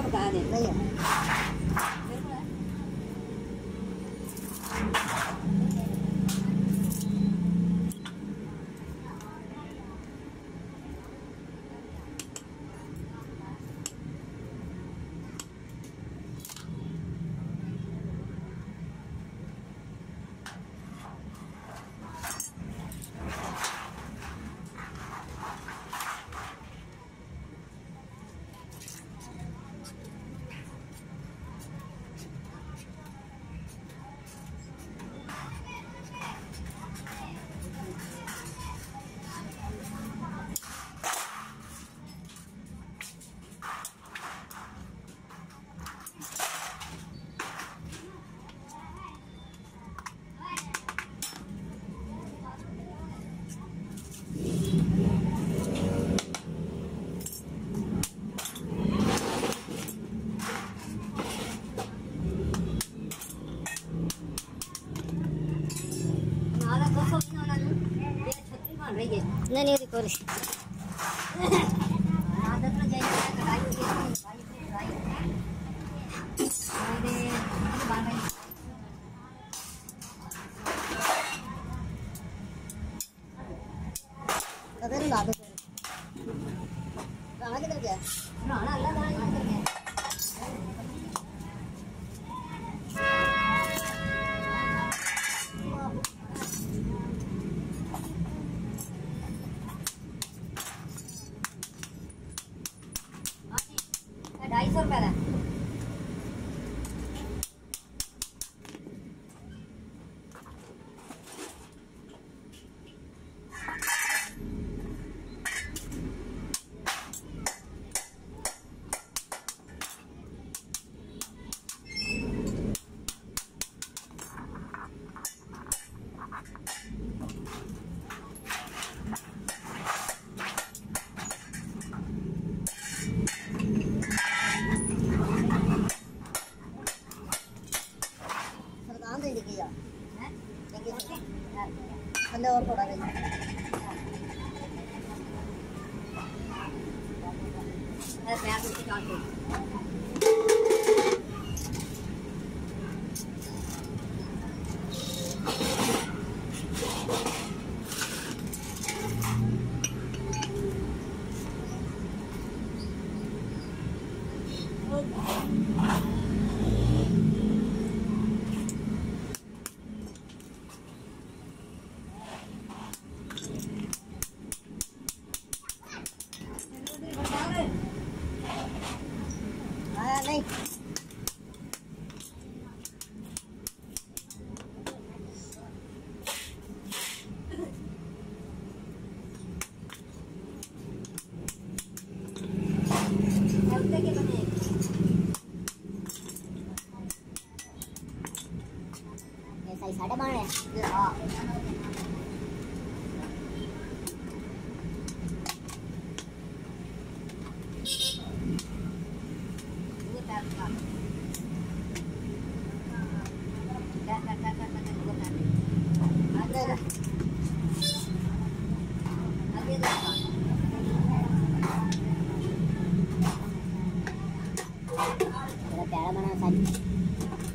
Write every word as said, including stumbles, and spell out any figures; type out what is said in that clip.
मैं बता दे नहीं है नहीं नहीं रिकॉर्ड आदत में जाइए कढ़ाई की भाई कढ़ाई अरे बाल भाई कदर ला दो कहां किधर गया ना ना अल्लाह कहां किधर गया ढाई सौ रुपया है अंदर और थोड़ा देंगे नहीं ऐसा ही साढ़े बारह है हाँ प्यारा बना साथ